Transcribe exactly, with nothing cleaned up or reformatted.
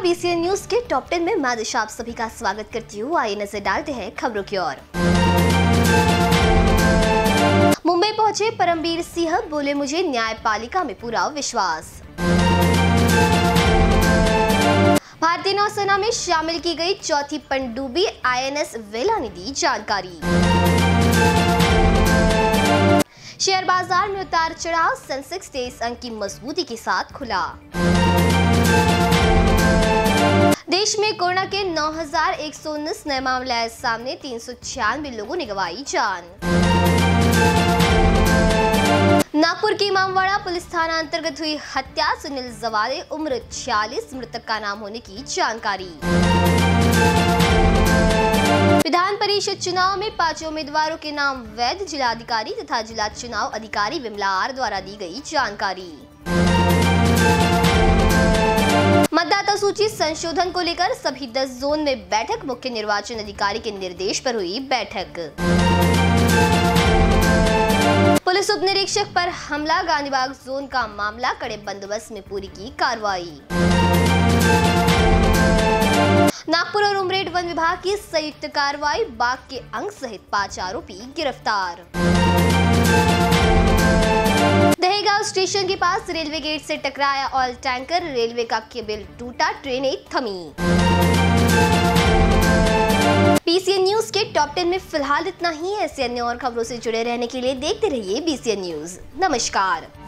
BCN news के top ten में मैं दिशा आप सभी का स्वागत करती हूँ। आइए नजर डालते हैं खबरों की ओर। मुंबई पहुंचे परमबीर सिंह, बोले मुझे न्यायपालिका में पूरा विश्वास। भारतीय नौसेना में शामिल की गई चौथी पनडुब्बी आईएनएस वेला ने दी जानकारी। शेयर बाजार में उतार चढ़ाव, सेंसेक्स तेईस अंक की मजबूती के साथ खुला। देश में कोरोना के नौ हजार एक सौ उन्नीस नए मामले आए सामने, तीन सौ छियानवे लोगों ने गंवाई जान। नागपुर के इमामवाड़ा पुलिस थाना अंतर्गत हुई हत्या, सुनील जवारे उम्र छियालीस, मृतक का नाम होने की जानकारी। विधान परिषद चुनाव में पांच उम्मीदवारों के नाम वैध, जिलाधिकारी तथा जिला चुनाव अधिकारी विमला आर द्वारा दी गई जानकारी। मतदाता सूची संशोधन को लेकर सभी दस जोन में बैठक, मुख्य निर्वाचन अधिकारी के निर्देश पर हुई बैठक। पुलिस उप निरीक्षक पर हमला, गांधीबाग जोन का मामला, कड़े बंदोबस्त में पूरी की कार्रवाई। नागपुर और उमरेड वन विभाग की संयुक्त कार्रवाई, बाघ के अंग सहित पांच आरोपी गिरफ्तार। दहेगांव स्टेशन के पास रेलवे गेट से टकराया ऑयल टैंकर, रेलवे का केबल टूटा, ट्रेनें थमी। बीसीएन न्यूज के टॉप टेन में फिलहाल इतना ही। ऐसे अन्य और खबरों से जुड़े रहने के लिए देखते रहिए बीसीएन न्यूज। नमस्कार।